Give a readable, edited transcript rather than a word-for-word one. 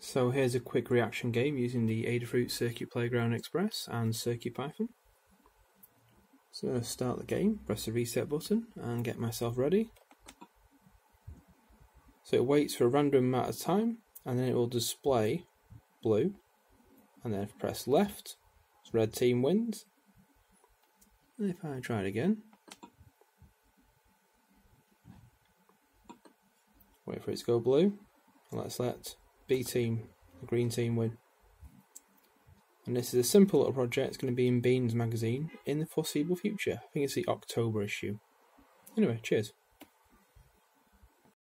So here's a quick reaction game using the Adafruit Circuit Playground Express and Circuitpython. So I'm going to start the game, press the reset button and get myself ready. So it waits for a random amount of time and then it will display blue, and then if I press left, red team wins. And if I try it again, wait for it to go blue, and let's let B team, the green team, win. And this is a simple little project. It's going to be in Beanz magazine in the foreseeable future. I think it's the October issue. Anyway, cheers.